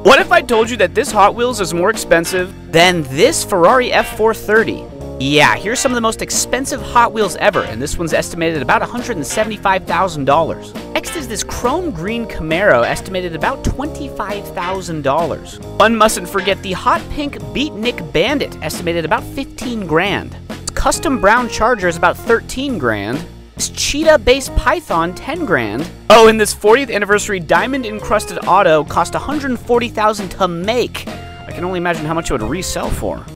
What if I told you that this Hot Wheels is more expensive than this Ferrari F430? Yeah, here's some of the most expensive Hot Wheels ever, and this one's estimated at about $175,000. Next is this chrome green Camaro, estimated at about $25,000. One mustn't forget the hot pink Beatnik Bandit, estimated at about 15 grand. This custom brown Charger is about 13 grand. This cheetah-based Python, 10 grand. Oh, and this 40th anniversary diamond-encrusted auto cost $140,000 to make. I can only imagine how much it would resell for.